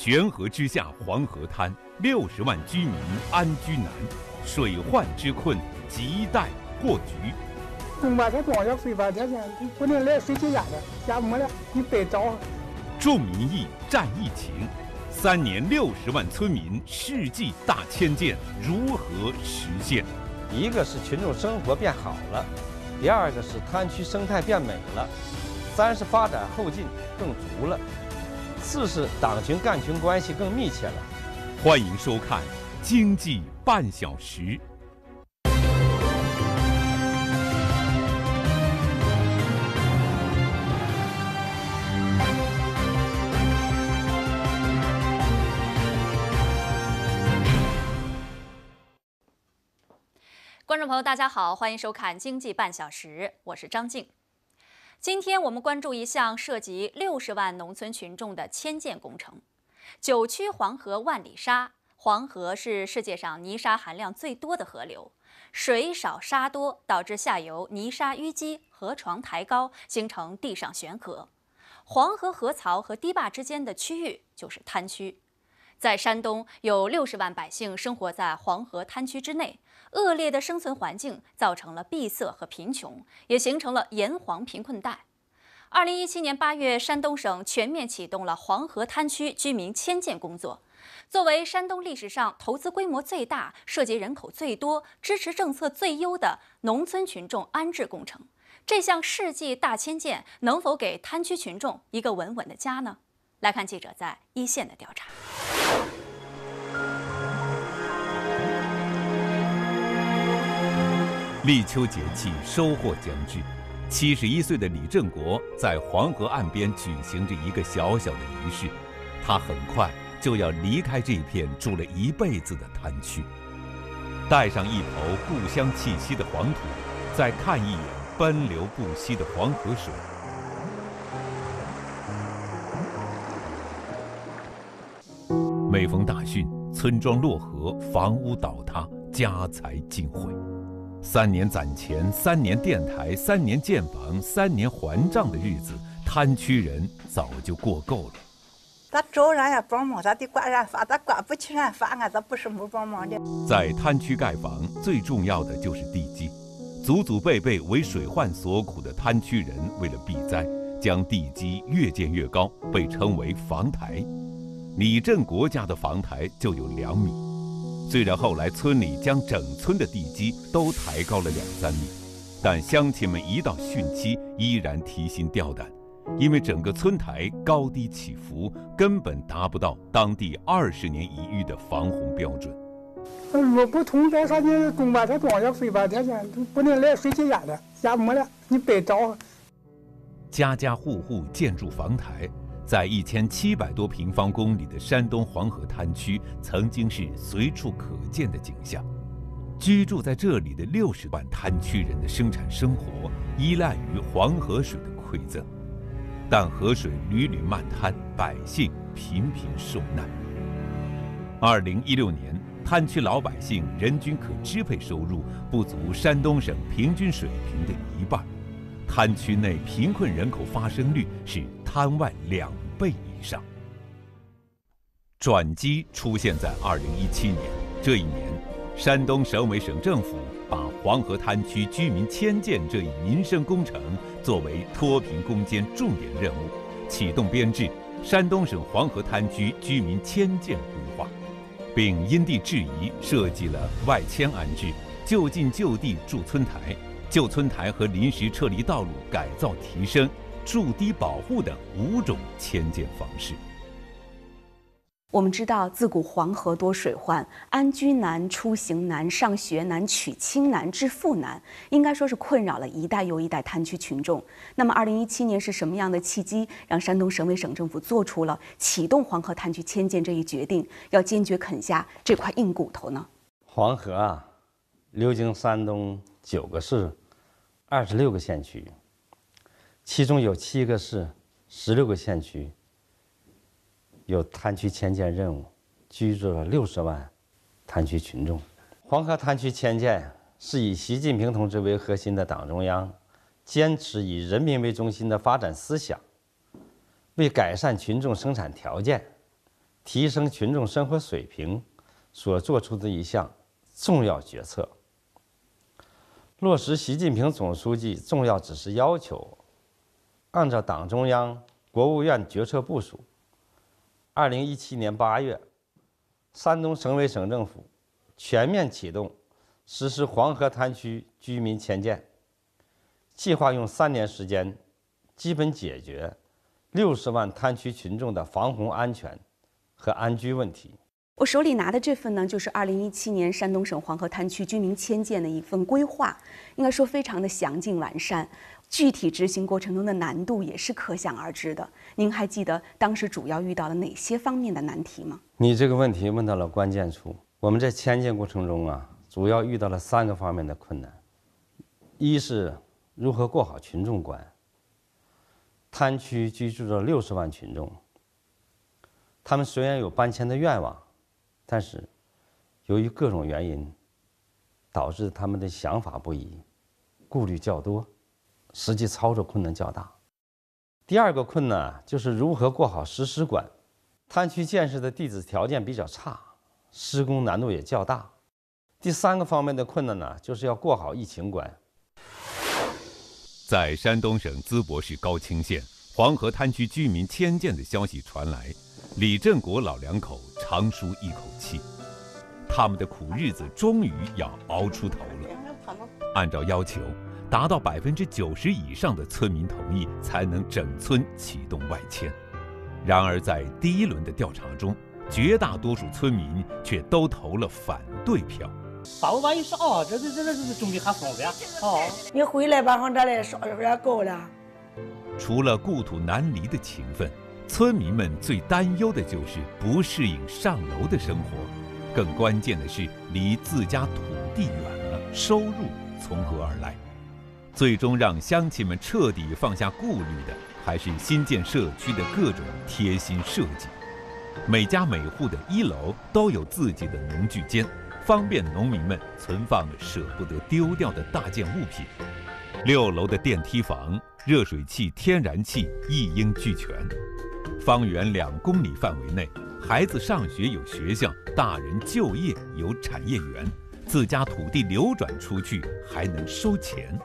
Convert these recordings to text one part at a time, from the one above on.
悬河之下黄河滩，60万居民安居难，水患之困亟待破局。 把它装下水吧，这些不能来水就压的，压没了你白找。 助民意战疫情，3年60万村民世纪大迁建如何实现？ 一个是群众生活变好了，第二个是滩区生态变美了，3是发展后劲更足了，4是党群干群关系更密切了。 欢迎收看《经济半小时》。 观众朋友，大家好，欢迎收看《经济半小时》，我是张静。今天我们关注一项涉及60万农村群众的迁建工程。9曲黄河万里沙，黄河是世界上泥沙含量最多的河流，水少沙多，导致下游泥沙淤积，河床抬高，形成地上悬河。黄河河槽和堤坝之间的区域就是滩区。在山东，有60万百姓生活在黄河滩区之内，恶劣的生存环境造成了闭塞和贫穷，也形成了盐黄贫困带。2017年8月，山东省全面启动了黄河滩区居民迁建工作。作为山东历史上投资规模最大、涉及人口最多、支持政策最优的农村群众安置工程，这项世纪大迁建能否给滩区群众一个稳稳的家呢？来看记者在一线的调查。 立秋节气，收获将至。71岁的李振国在黄河岸边举行着一个小小的仪式，他很快就要离开这片住了一辈子的滩区，带上一头故乡气息的黄土，再看一眼奔流不息的黄河水。每逢大汛，村庄落河，房屋倒塌，家财尽毁。3年攒钱，3年垫台，3年建房，3年还账的日子，滩区人早就过够了。 他找人也帮忙，他得管人发，他管不起人发，俺这不是没帮忙的。 在滩区盖房，最重要的就是地基。祖祖辈辈为水患所苦的滩区人，为了避灾，将地基越建越高，被称为房台。李振国家的房台就有2米。虽然后来村里将整村的地基都抬高了2-3米，但乡亲们一到汛期依然提心吊胆，因为整个村台高低起伏，根本达不到当地20年一遇的防洪标准。 如果不通在啥的东把它装下水吧，这些不能来水就压的，压没了你白找。 家家户户建筑房台。在1700多平方公里的山东黄河滩区，曾经是随处可见的景象。居住在这里的60万滩区人的生产生活依赖于黄河水的馈赠，但河水屡屡漫滩，百姓频频受难。2016年，滩区老百姓人均可支配收入不足山东省平均水平的1半。滩区内贫困人口发生率是滩外2倍以上。转机出现在2017年，这一年，山东省委省政府把黄河滩区居民迁建这一民生工程作为脱贫攻坚重点任务，启动编制山东省黄河滩区居民迁建规划，并因地制宜设计了外迁安置、就近就地筑村台、旧村台和临时撤离道路改造提升、筑堤保护等5种迁建方式。 我们知道，自古黄河多水患，安居难、出行难、上学难、娶亲难、致富难，应该说是困扰了一代又一代滩区群众。那么，2017年是什么样的契机，让山东省委省政府做出了启动黄河滩区迁建这一决定，要坚决啃下这块硬骨头呢？ 黄河啊，流经山东9个市、26个县区，其中有7个市、16个县区有滩区迁建任务，居住了60万滩区群众。黄河滩区迁建是以习近平同志为核心的党中央坚持以人民为中心的发展思想，为改善群众生产条件、 提升群众生活水平所做出的一项重要决策。落实习近平总书记重要指示要求，按照党中央、国务院决策部署，2017年8月，山东省委省政府全面启动实施黄河滩区居民迁建，计划用3年时间，基本解决60万滩区群众的防洪安全和安居问题。 我手里拿的这份呢，就是2017年山东省黄河滩区居民迁建的一份规划，应该说非常的详尽完善，具体执行过程中的难度也是可想而知的。您还记得当时主要遇到了哪些方面的难题吗？ 你这个问题问到了关键处。我们在迁建过程中啊，主要遇到了3个方面的困难：一是如何过好群众关。滩区居住着60万群众，他们虽然有搬迁的愿望，但是由于各种原因，导致他们的想法不一，顾虑较多，实际操作困难较大。第2个困难就是如何过好实施关。滩区建设的地质条件比较差，施工难度也较大。第3个方面的困难呢，就是要过好疫情关。 在山东省淄博市高清县，黄河滩区居民迁建的消息传来，李振国老两口长舒一口气，他们的苦日子终于要熬出头了。按照要求，达到90%以上的村民同意，才能整村启动外迁。然而，在第1轮的调查中，绝大多数村民却都投了反对票。 8一说哦，这种地还方便哦。 你回来把房这里烧有点够了。 除了故土难离的情分，村民们最担忧的就是不适应上楼的生活，更关键的是离自家土地远了，收入从何而来？最终让乡亲们彻底放下顾虑的，还是新建社区的各种贴心设计。每家每户的1楼都有自己的农具间，方便农民们存放舍不得丢掉的大件物品。6楼的电梯房、热水器、天然气一应俱全。方圆2公里范围内，孩子上学有学校，大人就业有产业园，自家土地流转出去还能收钱。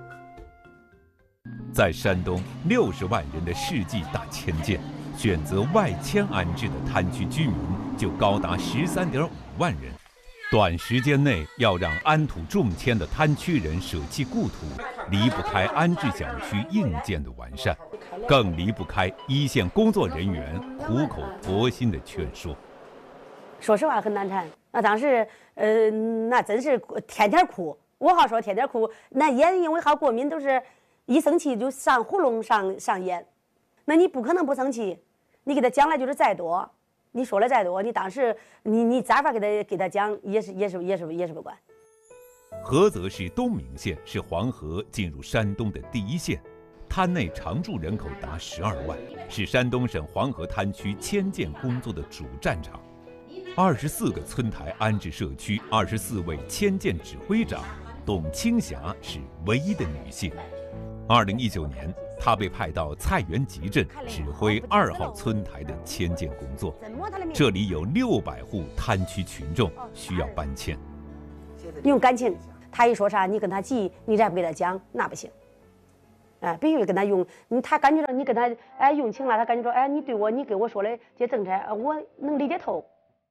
在山东60万人的世纪大迁建，选择外迁安置的滩区居民就高达13.5万人。短时间内要让安土重迁的滩区人舍弃故土，离不开安置小区硬件的完善，更离不开一线工作人员苦口婆心的劝说。 说实话很难缠，那当时那真是天天哭。我好说天天哭，那也因为好国民都是一生气就上喉咙上眼，那你不可能不生气，你给他讲了就是再多。你说了再多，你当时你咋法给他讲也是不管。 菏泽市东明县是黄河进入山东的第1县，滩内常住人口达12万，是山东省黄河滩区迁建工作的主战场。24个村台安置社区，24位迁建指挥长，董青霞是唯一的女性。2019年，她被派到菜园集镇指挥2号村台的迁建工作。这里有600户滩区群众需要搬迁。 用感情，他一说啥，你跟他急，你再不给他讲，那不行。必须跟他用，他感觉到你跟他用情了，他感觉到你对我，你给我说的这政策，我能理解透。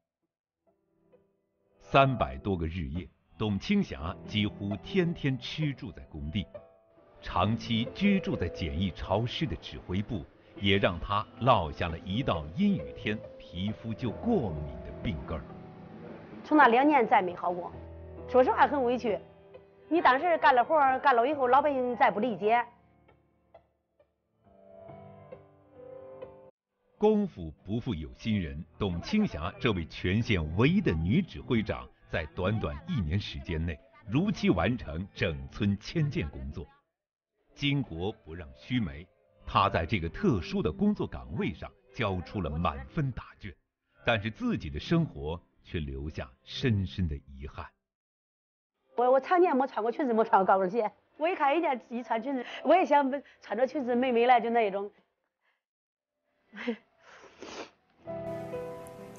300多个日夜，董青霞几乎天天吃住在工地。长期居住在简易潮湿的指挥部，也让他落下了一到阴雨天皮肤就过敏的病根儿。 从那2年再没好过，说实话很委屈。你当时干了活，干了以后，老百姓再不理解。 功夫不负有心人，董青霞这位全县唯一的女指挥长，在短短1年时间内，如期完成整村迁建工作。巾帼不让须眉，他在这个特殊的工作岗位上交出了满分答卷，但是自己的生活却留下深深的遗憾。 我常年没穿过裙子，没穿过高跟鞋。我一看一穿裙子，我也想穿着裙子美美的，就那一种。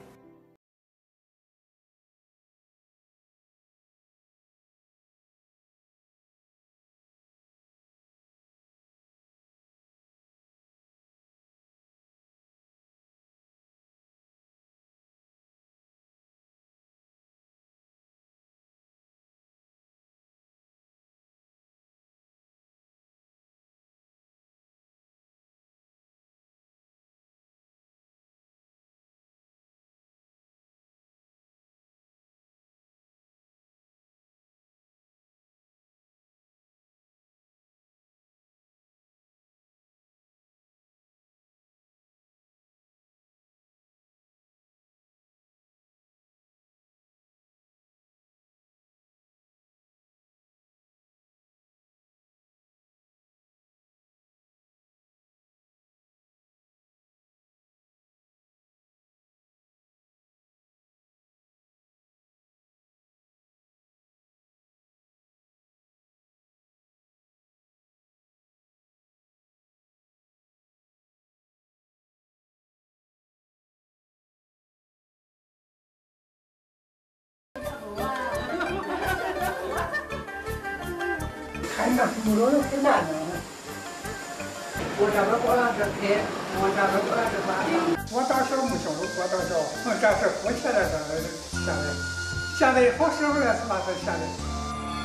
那木头是烂的。 我家的过来是开，我家的过来是关。 我打小木小，我打小，这是过去的事下来，现在好时候了是吧？这下来。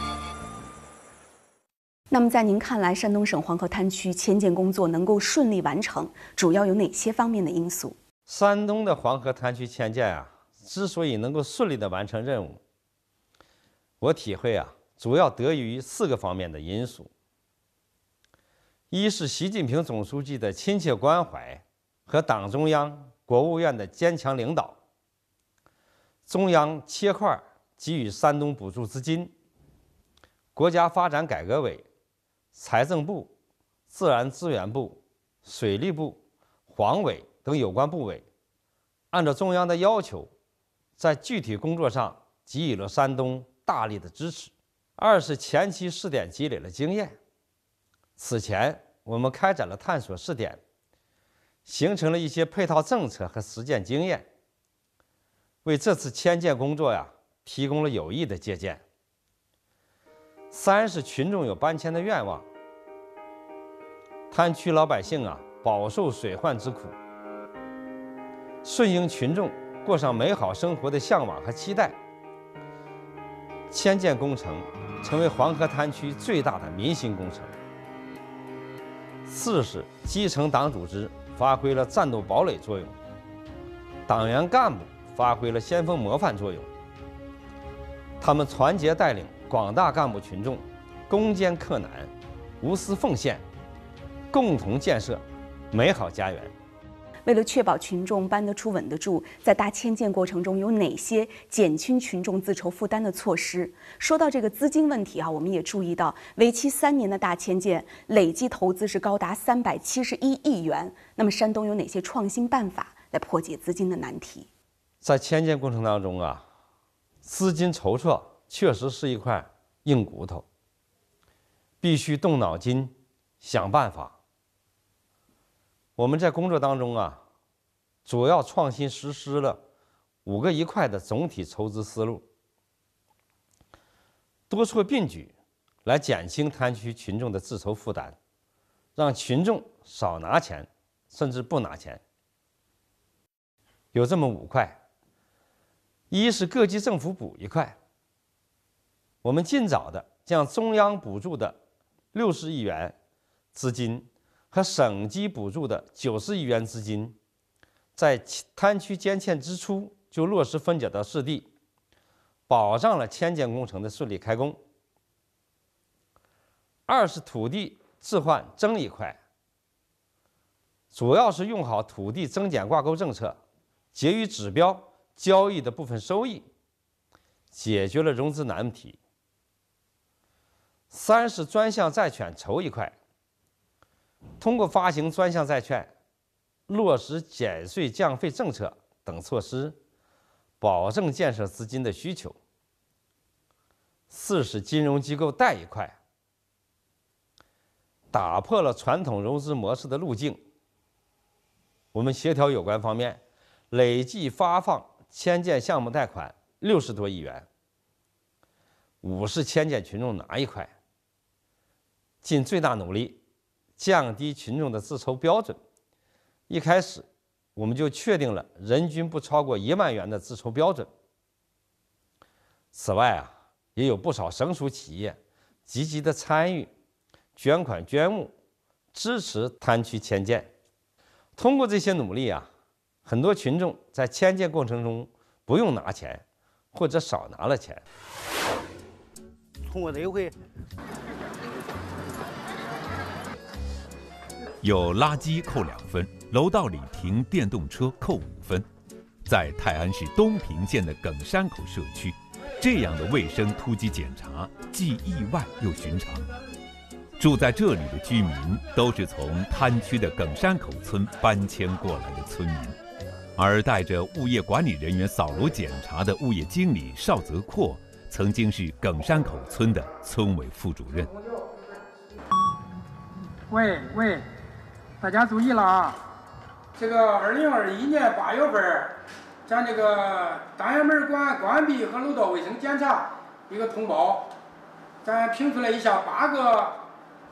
那么在您看来，山东省黄河滩区迁建工作能够顺利完成，主要有哪些方面的因素？ 山东的黄河滩区迁建啊，之所以能够顺利地完成任务，我体会啊，主要得益于4个方面的因素。一是习近平总书记的亲切关怀和党中央、国务院的坚强领导，中央切块给予山东补助资金，国家发展改革委、财政部、自然资源部、水利部、黄委等有关部委，按照中央的要求，在具体工作上给予了山东大力的支持。二是前期试点积累了经验，此前我们开展了探索试点，形成了一些配套政策和实践经验，为这次迁建工作提供了有益的借鉴。三是群众有搬迁的愿望，滩区老百姓饱受水患之苦，顺应群众过上美好生活的向往和期待，迁建工程成为黄河滩区最大的民心工程。四是基层党组织发挥了战斗堡垒作用，党员干部发挥了先锋模范作用，他们团结带领广大干部群众攻坚克难，无私奉献，共同建设美好家园。 为了确保群众搬得出、稳得住，在大迁建过程中有哪些减轻群众自筹负担的措施？说到这个资金问题我们也注意到，为期3年的大迁建累计投资是高达371亿元。那么山东有哪些创新办法来破解资金的难题？ 在迁建过程当中资金筹措确实是一块硬骨头，必须动脑筋想办法。我们在工作当中主要创新实施了5个1块的总体筹资思路，多措并举来减轻滩区群众的自筹负担，让群众少拿钱，甚至不拿钱。有这么5块，一是各级政府补1块，我们尽早的将中央补助的60亿元资金和省级补助的90亿元资金，在滩区迁建之初就落实分解到市地，保障了迁建工程的顺利开工。二是土地置换增1块，主要是用好土地增减挂钩政策，结余指标交易的部分收益，解决了融资难题。三是专项债券筹1块，通过发行专项债券，落实减税降费政策等措施，保证建设资金的需求。四是金融机构贷1块，打破了传统融资模式的路径。我们协调有关方面，累计发放迁建项目贷款60多亿元。五是迁建群众拿1块，尽最大努力降低群众的自筹标准。一开始我们就确定了人均不超过1万元的自筹标准。此外也有不少省属企业积极的参与捐款捐物，支持滩区迁建。通过这些努力很多群众在迁建过程中不用拿钱，或者少拿了钱。 通过这一回， 有垃圾扣2分，楼道里停电动车扣5分。在泰安市东平县的耿山口社区，这样的卫生突击检查既意外又寻常。住在这里的居民都是从滩区的耿山口村搬迁过来的村民，而带着物业管理人员扫楼检查的物业经理邵泽阔，曾经是耿山口村的村委副主任。 喂，大家注意了这个2021年8月份，咱这个单元门馆关闭和楼道卫生检查一个通报，咱评出来以下8个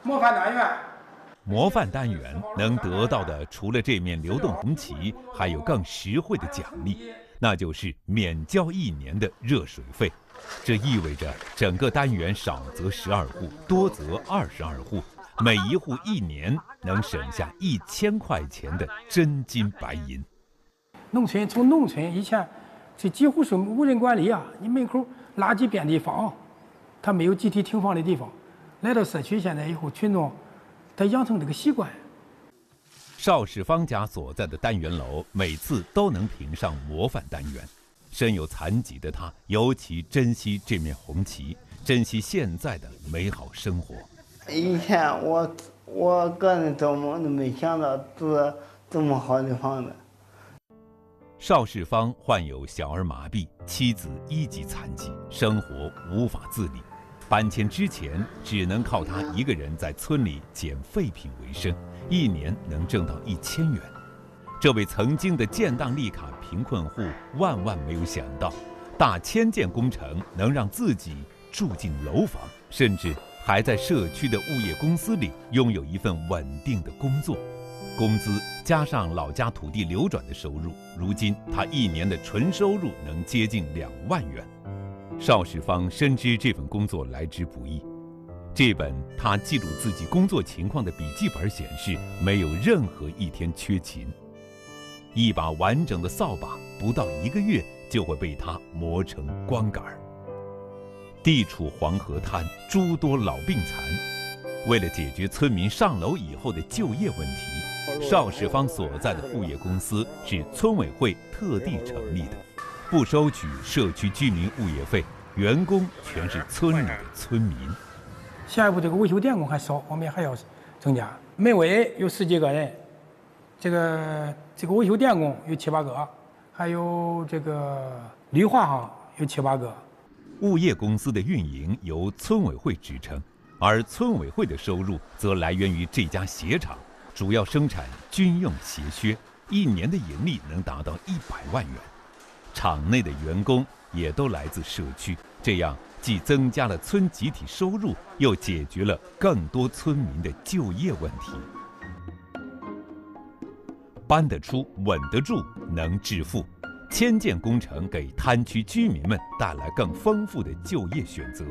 模范单元。 模范单元能得到的，除了这面流动红旗，还有更实惠的奖励，那就是免交1年的热水费。这意味着整个单元少则12户，多则22户，每一户1年能省下1000块钱的真金白银。 从农村以前，这几乎是无人管理啊！你门口垃圾遍地放，他没有集体停放的地方。来到社区现在以后，群众他养成这个习惯。 邵世芳家所在的单元楼每次都能评上模范单元。身有残疾的他尤其珍惜这面红旗，珍惜现在的美好生活。 以前我个人做梦都没想到住这么好的房子。 邵世芳患有小儿麻痹，妻子1级残疾，生活无法自理。搬迁之前，只能靠他一个人在村里捡废品为生，1年能挣到1000元。这位曾经的建档立卡贫困户万万没有想到，大迁建工程能让自己住进楼房，甚至还在社区的物业公司里拥有一份稳定的工作。工资加上老家土地流转的收入，如今他1年的纯收入能接近2万元。邵世芳深知这份工作来之不易。这本他记录自己工作情况的笔记本显示，没有任何一天缺勤。一把完整的扫把，不到1个月就会被他磨成光杆。地处黄河滩，诸多老病残。为了解决村民上楼以后的就业问题，邵世芳所在的物业公司是村委会特地成立的，不收取社区居民物业费，员工全是村里的村民。 下一步这个维修电工还少，我们还要增加。门卫有10几个人，这个维修电工有7、8个，还有这个绿化行有7、8个。 物业公司的运营由村委会支撑，而村委会的收入则来源于这家鞋厂，主要生产军用鞋靴，1年的盈利能达到100万元。厂内的员工也都来自社区，这样既增加了村集体收入，又解决了更多村民的就业问题。搬得出，稳得住，能致富。迁建工程给滩区居民们带来更丰富的就业选择。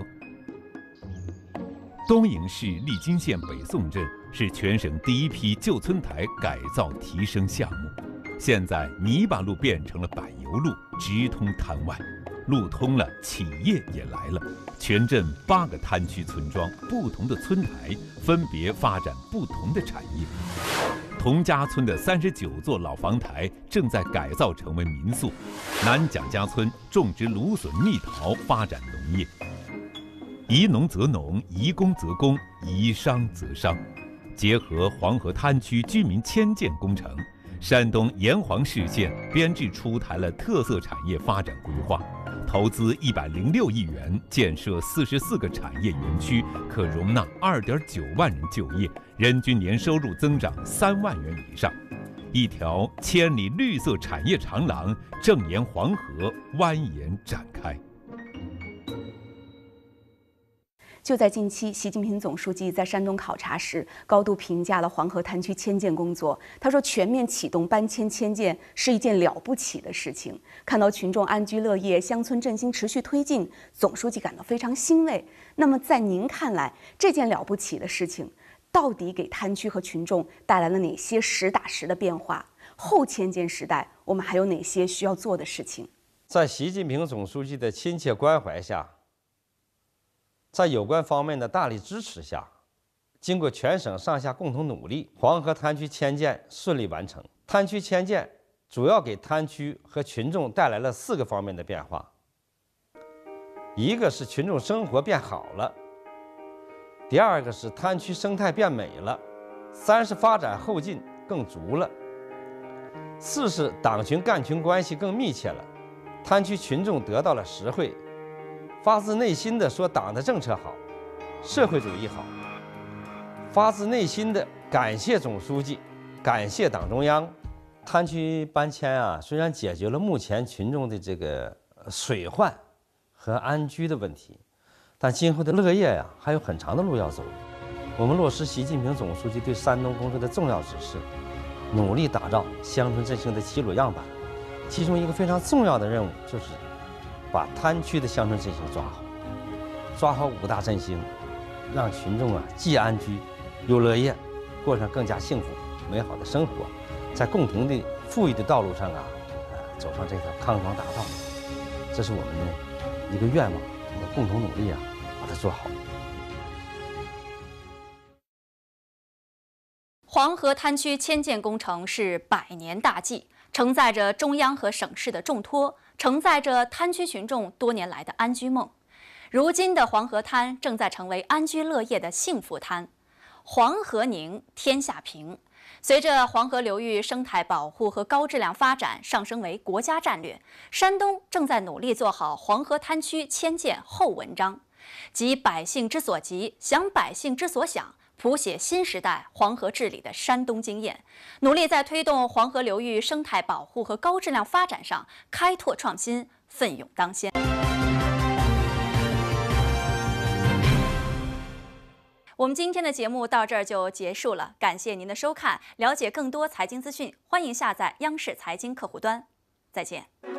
东营市利津县北宋镇是全省第一批旧村台改造提升项目，现在泥巴路变成了柏油路，直通滩外。路通了，企业也来了。全镇8个滩区村庄，不同的村台分别发展不同的产业。童家村的39座老房台正在改造成为民宿，南蒋家村种植芦笋、蜜桃，发展农业。宜农则农，宜工则工，宜商则商。结合黄河滩区居民迁建工程，山东炎黄市县编制出台了特色产业发展规划，投资106亿元建设44个产业园区，可容纳2.9万人就业，人均年收入增长3万元以上。一条千里绿色产业长廊正沿黄河蜿蜒展开。 就在近期，习近平总书记在山东考察时，高度评价了黄河滩区迁建工作。他说，全面启动搬迁迁建是一件了不起的事情。看到群众安居乐业、乡村振兴持续推进，总书记感到非常欣慰。那么，在您看来，这件了不起的事情，到底给滩区和群众带来了哪些实打实的变化？后迁建时代，我们还有哪些需要做的事情？ 在习近平总书记的亲切关怀下，在有关方面的大力支持下，经过全省上下共同努力，黄河滩区迁建顺利完成。滩区迁建主要给滩区和群众带来了4个方面的变化。一个是群众生活变好了，第2个是滩区生态变美了，3是发展后劲更足了，4是党群干群关系更密切了，滩区群众得到了实惠，发自内心的说党的政策好，社会主义好，发自内心的感谢总书记，感谢党中央。滩区搬迁啊，虽然解决了目前群众的这个水患和安居的问题，但今后的乐业呀，还有很长的路要走。 我们落实习近平总书记对山东工程的重要指示，努力打造乡村振兴的齐鲁样板。其中一个非常重要的任务就是把滩区的乡村振兴抓好5大振兴，让群众既安居又乐业，过上更加幸福美好的生活，在共同的富裕的道路上走上这条康庄大道。这是我们的一个愿望，我们共同努力把它做好。 黄河滩区迁建工程是100年大计，承载着中央和省市的重托，承载着滩区群众多年来的安居梦。如今的黄河滩正在成为安居乐业的幸福滩。黄河宁，天下平。随着黄河流域生态保护和高质量发展上升为国家战略，山东正在努力做好黄河滩区迁建后文章，急百姓之所急，想百姓之所想，谱写新时代黄河治理的山东经验，努力在推动黄河流域生态保护和高质量发展上开拓创新，奋勇当先。我们今天的节目到这儿就结束了，感谢您的收看。了解更多财经资讯，欢迎下载央视财经客户端。再见。